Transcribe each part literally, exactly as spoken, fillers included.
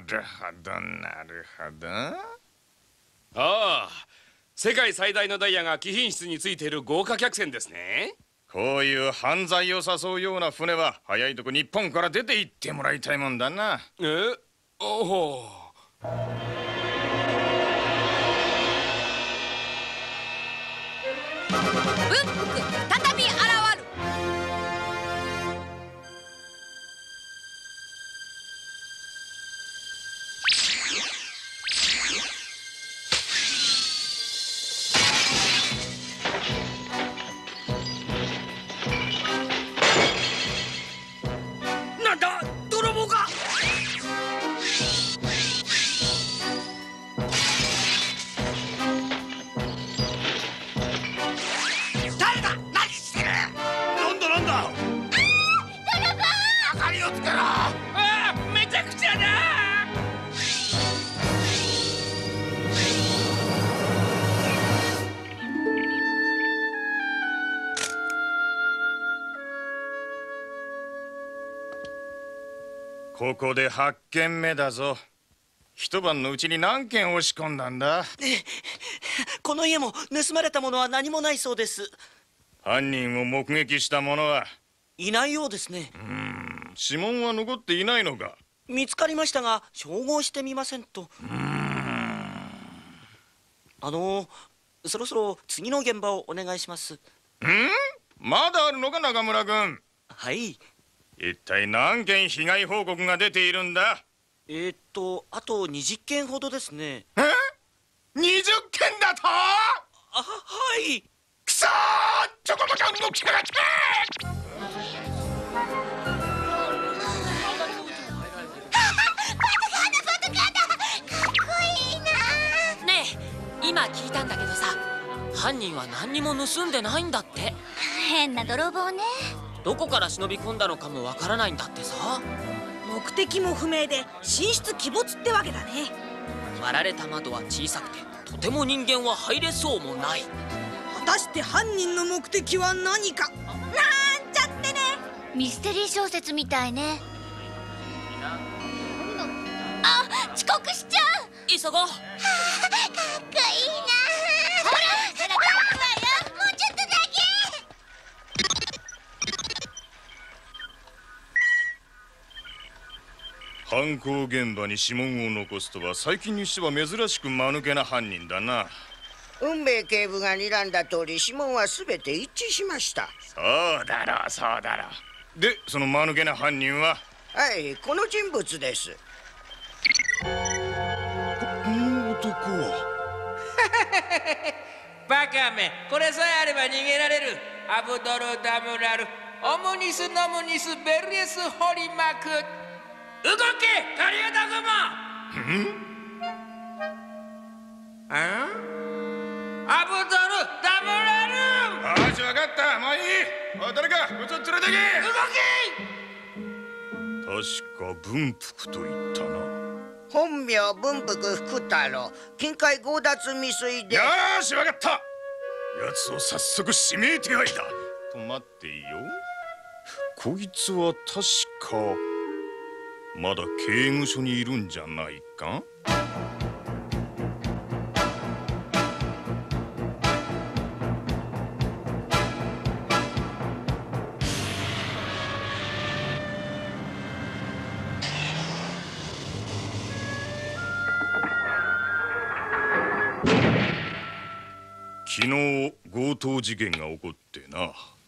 るほどなるほど。 ああ、世界最大のダイヤが貴賓室についている豪華客船ですね。 こういう犯罪を誘うような船は早いとこ日本から出て行ってもらいたいもんだな。 え、おお。 文福再び現る。 なんだ、泥棒か。 誰だ、何してる。 なんだなんだ。 明かりをつけろ。 ああ、めちゃくちゃだ。 ここではっけんめだぞ。一晩のうちに何件押し込んだんだ。 この家も盗まれたものは何もないそうです。 犯人を目撃した者はいないようですね。 うーん、指紋は残っていないのか。 見つかりましたが照合してみませんと。 うーん、 あのそろそろ次の現場をお願いします。 ん？まだあるのか中村君。 はい。 一体何件被害報告が出ているんだ。 えー、っとあとにじゅっけんほどですね。 え？にじゅっけんだと？ あ、はい。 くそー、ちょこまか動きやがって。 ねえ、今聞いたんだけどさ、 犯人は何にも盗んでないんだって。 変な泥棒ね。 どこから忍び込んだのかもわからないんだってさ。 目的も不明で寝室鬼没ってわけだね。 割られた窓は小さくてとても人間は入れそうもない。 果たして犯人の目的は何か。なんちゃってね。 ミステリー小説みたいね。あ、遅刻しちゃう。 急ごう。 かっこいいな。ほら、それ頼むわよ。もうちょっとだけ。 犯行現場に指紋を残すとは最近にしては珍しく間抜けな犯人だな。 運兵衛警部が睨んだ通り指紋は全て一致しました。 そうだろうそうだろう。でその間抜けな犯人は？ はい、この人物です。 この男はバカめ、これさえあれば逃げられる。アブドル・ダムラル、オムニス・ノムニス・ベルエス・ホリマク。動け、カリアダグマ。あアブドル・ダムラル。 ああ、じゃ分かった、もういい。おい誰かこいつを連れてけ。 動確か文福と言ったな。 本名文福福太郎、近海強奪未遂で。 よーし分かった。奴を早速指名手配だ。と待っていいよ。こいつは確かまだ刑務所にいるんじゃないか。昨日強盗事件が起こってな。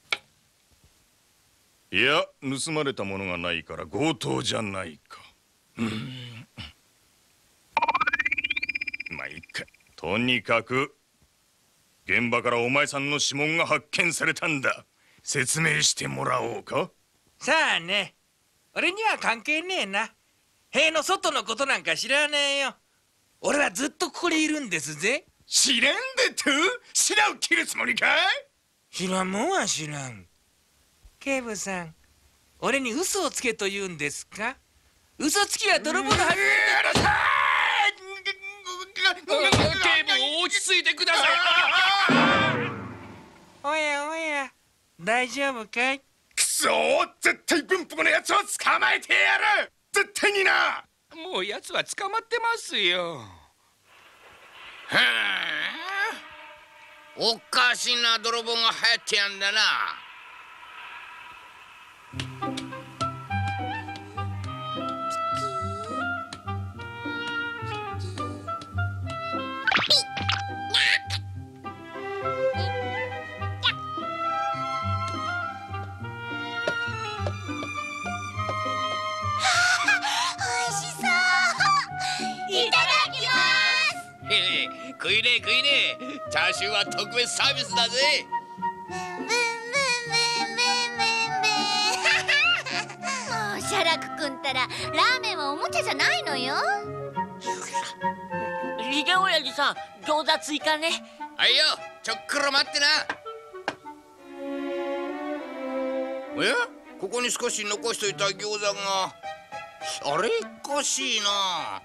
いや盗まれたものがないから強盗じゃないか。うん、まあいいか。とにかく現場からお前さんの指紋が発見されたんだ。説明してもらおうか。 さあね、俺には関係ねえな。塀の外のことなんか知らねえよ。俺はずっとここにいるんですぜ。 知らんでと？白を切るつもりかい？ 知らんもんは知らん。警部さん、俺に嘘をつけと言うんですか？嘘つきは泥棒のはず。 警部、落ち着いてください。 おやおや、大丈夫かい？ くそー、絶対文福のやつを捕まえてやる。絶対にな。 もう奴は捕まってますよ。 へえ、おかしな泥棒が流行ってやんだな。食いねえ食いねえ、チャーシューは特別サービスだぜ。 ブンブンブンブンブンもうシャラクくんったらラーメンはおもちゃじゃないのよ。 ひげおやじさん、餃子追加ね。 はいよ、ちょっくら待ってな。え、ここに少し残しといた餃子があれおかしいな。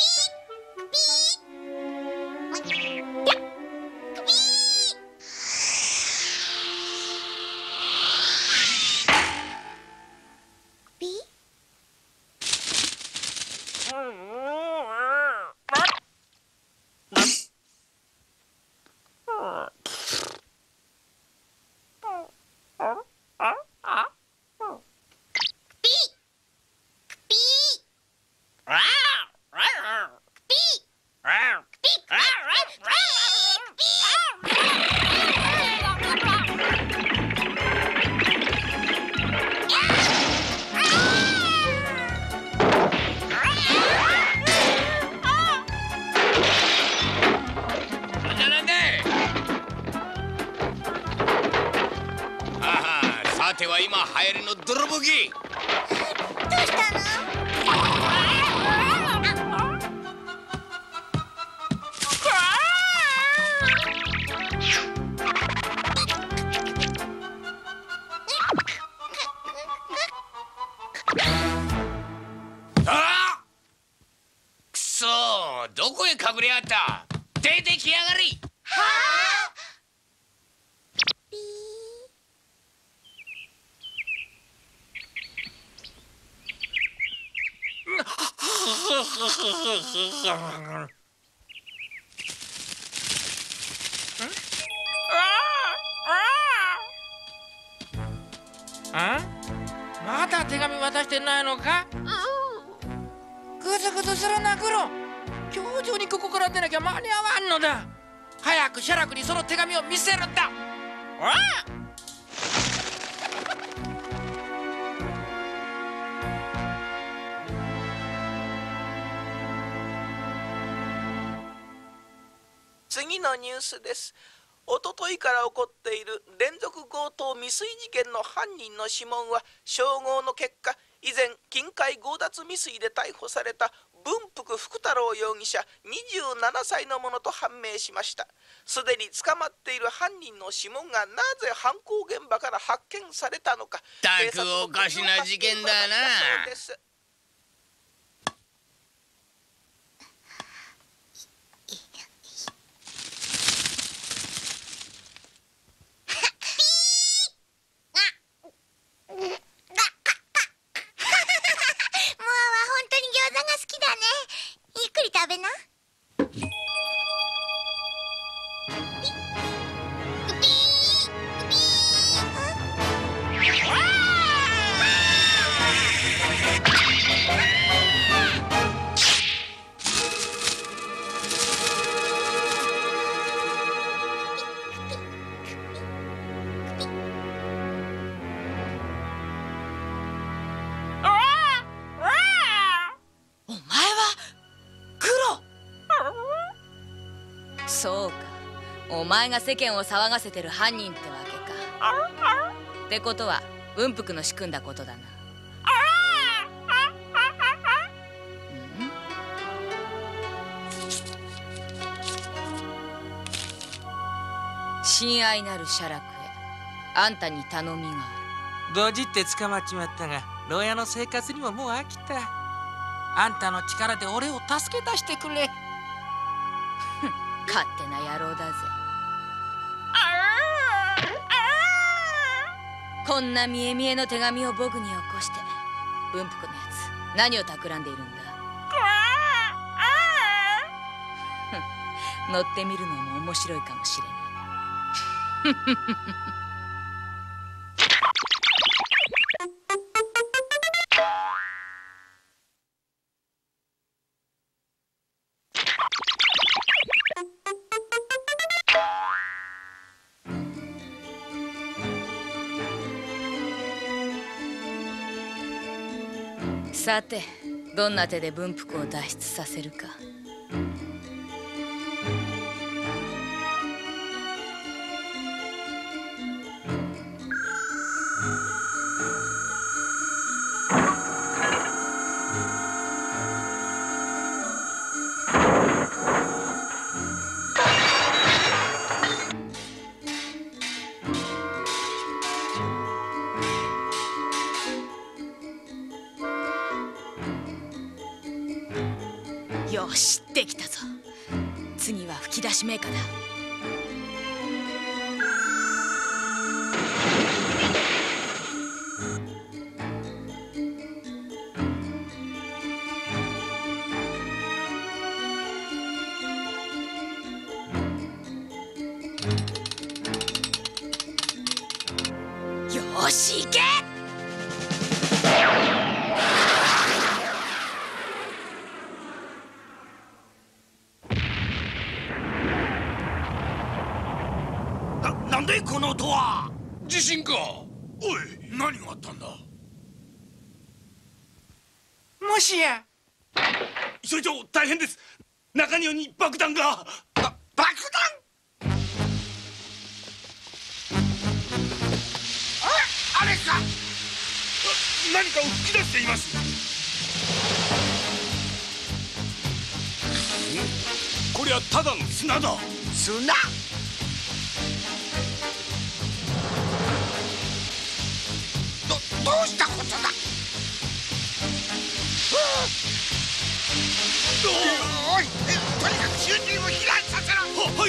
さては今流行りの泥ボギ。 どうしたの？ あっ、くそー、どこへ隠れやがった。出てきやがり。 はあ？ あ？まだ手紙渡してないのか？ぐずぐずするなグロ。今日中にここから出なきゃ間に合わんのだ。早くシャラクにその手紙を見せるんだ。ああ！ 次のニュースです。おとといから起こっている連続強盗未遂事件の犯人の指紋は照合の結果、以前金塊強奪未遂で逮捕された文福福太郎容疑者にじゅうななさいのものと判明しました。すでに捕まっている犯人の指紋がなぜ犯行現場から発見されたのか。 たくおかしな事件だな。 そうか、お前が世間を騒がせてる犯人ってわけか。ってことは文福の仕組んだことだな。親愛なる写楽へ、あんたに頼みがある。ドジって捕まっちまったが、牢屋の生活にももう飽きた。あんたの力で俺を助け出してくれ。 勝手な野郎だぜ。こんな見え見えの手紙を僕によこして、文福のやつ何を企んでいるんだ。 乗ってみるのも面白いかもしれない。さて、どんな手で文福を脱出させるか。よし、できたぞ。次は吹き出しメーカーだ。よし、行け！ なんでこの音は？ 地震か。おい、何があったんだ。 もしや所長、大変です。中庭に爆弾が。 ば爆弾？あ、あれか。 何かを吹き出しています。こりゃただの砂だ。 砂？どどうしたことだ。おい、とにかく囚人を避難させろ。 は、はい。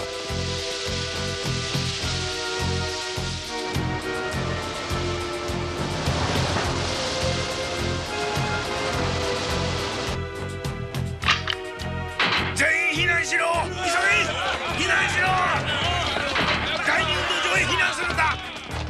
全員避難しろ。急げ、避難しろ。第二運動場へ避難するんだ。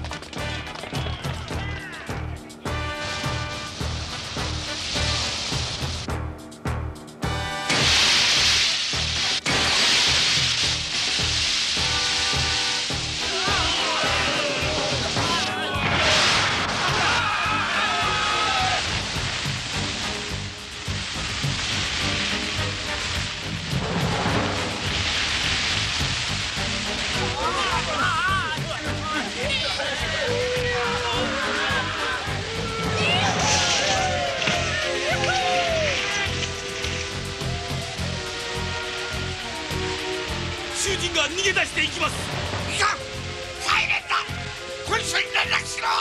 囚人が逃げ出していきます。 いかん、サイレンだ。ポリスに連絡しろ。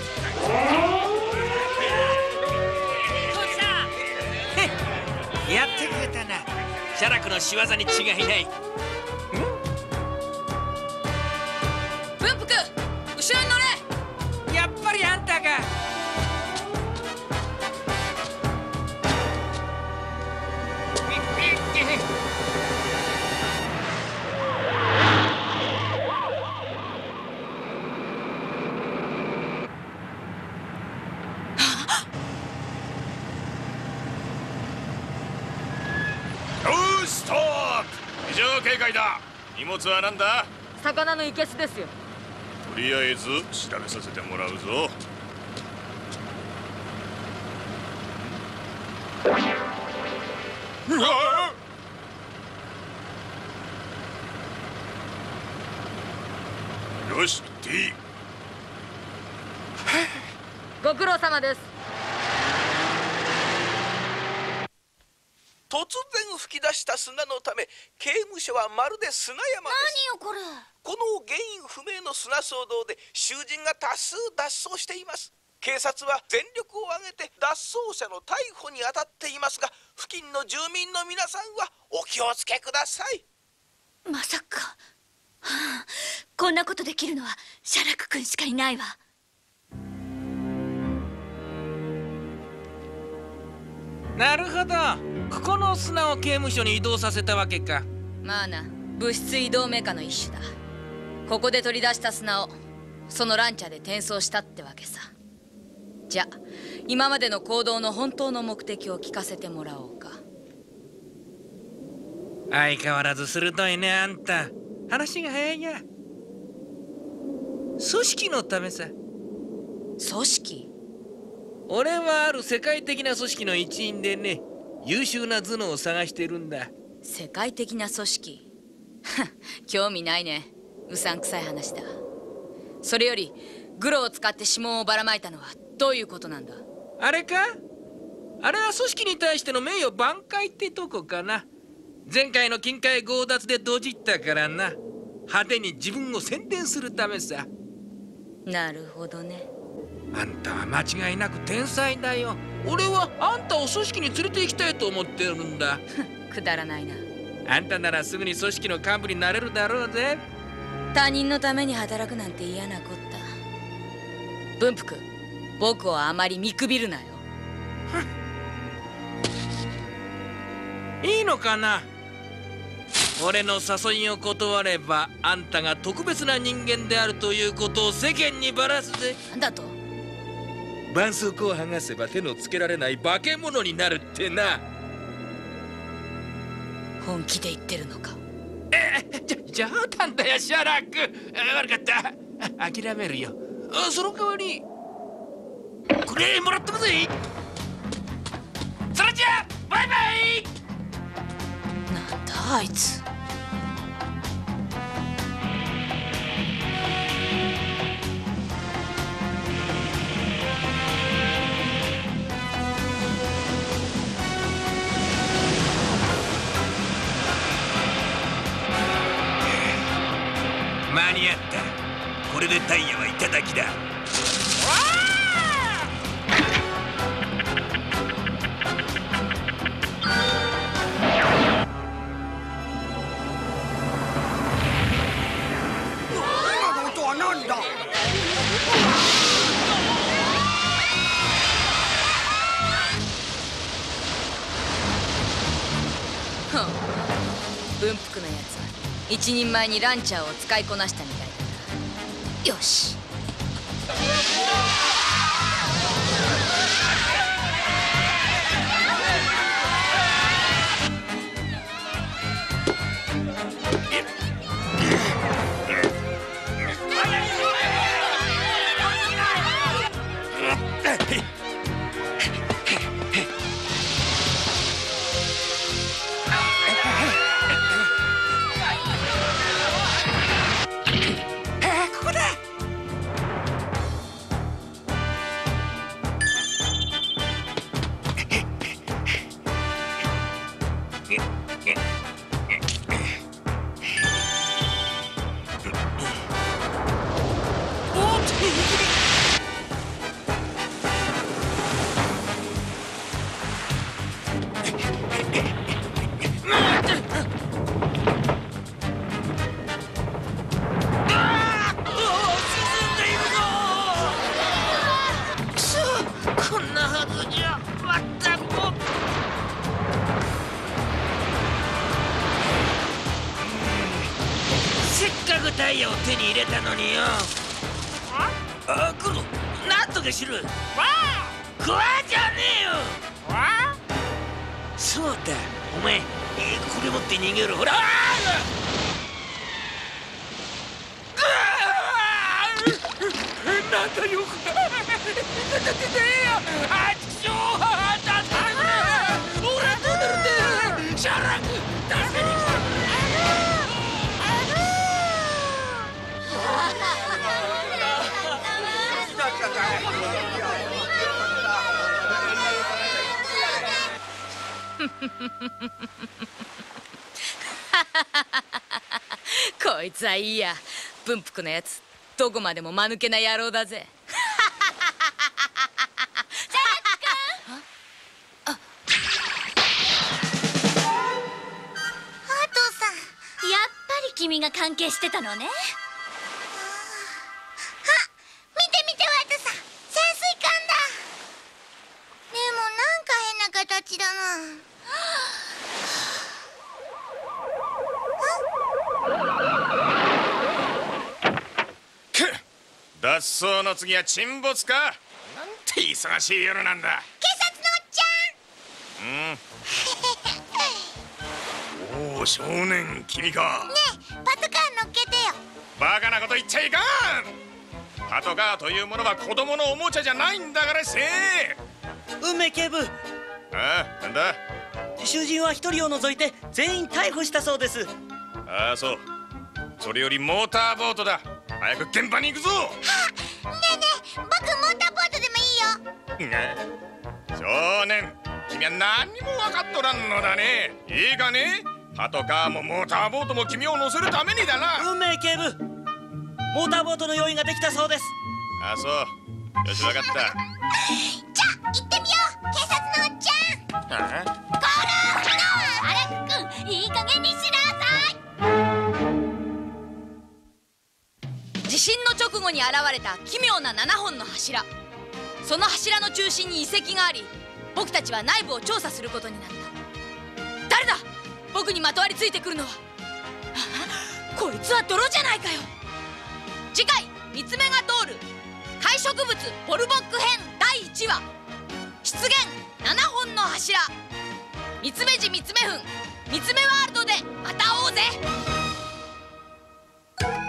やってくれたな。シャラクの仕業に違いない。 文福、後ろに乗れ。 やっぱりあんたか。 ストップ。異常警戒だ。荷物は何だ。 魚のいけすですよ。 とりあえず調べさせてもらうぞ。うわっ、よし、T。 ご苦労様です。 突然吹き出した砂のため刑務所はまるで砂山です。 何よこれ。 この原因不明の砂騒動で囚人が多数脱走しています。警察は全力を挙げて脱走者の逮捕に当たっていますが、付近の住民の皆さんはお気をつけください。 まさか、はあ、こんなことできるのはシャラク君しかいないわ。 なるほど、ここの砂を刑務所に移動させたわけか。 まあな、物質移動メカの一種だ。ここで取り出した砂をそのランチャーで転送したってわけさ。じゃあ今までの行動の本当の目的を聞かせてもらおうか。 相変わらず鋭いね、あんた。話が早いや。組織のためさ。 組織？ 俺はある世界的な組織の一員でね、優秀な頭脳を探してるんだ。 世界的な組織？興味ないね。うさんくさい話だ。それよりグロを使って指紋をばらまいたのはどういうことなんだ？ あれか？あれは組織に対しての名誉挽回ってとこかな。前回の金塊強奪でドジったからな。派手に自分を宣伝するためさ。 なるほどね。 あんたは間違いなく天才だよ。俺はあんたを組織に連れて行きたいと思ってるんだ。 くだらないな。 あんたならすぐに組織の幹部になれるだろうぜ。 他人のために働くなんて嫌なこった。文福、僕をあまり見くびるなよ。 いいのかな？俺の誘いを断ればあんたが特別な人間であるということを世間にばらすぜ。 なんだと？ 絆創膏を剥がせば手のつけられない化け物になるってな。 本気で言ってるのか？ えじゃ冗談だよ、シャラック。悪かった。諦めるよ。その代わりこれもらってくぜ。それじゃバイバイ。 なんだあいつ。 間に合った。これでダイヤはいただきだ。 今の音は何だ？ 文福のやつは一人前にランチャーを使いこなしたみたいだな。よし。 ダイヤを手に入れたのによ。あ、クロ、なんとかしろ。クワじゃねえよ。そうだ、お前、えー、これ持って逃げろ。ほら。なんだよ。だってねえよ。あっちょー。だってくれ。俺はどうなるんだよ。シャラク、助けに来た。 こいつはいいや。文福のやつどこまでも間抜けな野郎だぜ。 ハートさん、やっぱり君が関係してたのね。あ、見て見てワトさん、潜水艦だ。でもなんか変な形だな。 脱走の次は沈没か。なんて忙しい夜なんだ。 警察のおっちうんおお少年、君か。 ゃんねえパトカー乗っけてよ。 バカなこと言っちゃいかん。パトカーというものは子供のおもちゃじゃないんだからせ。 運命警部、 ああ、なんだ。 囚人は一人を除いて全員逮捕したそうです。 ああ、そう。それよりモーターボートだ。早く現場に行くぞ。 はあ、ねえねえ僕モーターボートでもいいよ。 ね少年、君は何にも分かっとらんのだね。いいかね。パトカーもモーターボートも君を乗せるためにだな。 運命警部、モーターボートの用意ができたそうです。 ああ、そう。よし、分かった。 じゃあ行ってみよう、警察のおっちゃん。 ああ、 コールシャラク君、いい加減にしなさい。 地震の直後に現れた奇妙なななほんの柱。その柱の中心に遺跡があり、僕たちは内部を調査することになった。誰だ、僕にまとわりついてくるのは。あ、こいつは泥じゃないかよ。次回「三つ目が通る海植物ポルボック編だいいちわ出現ななほんの柱」。三つ目時三つ目分三つ目ワールドでまた会おうぜ。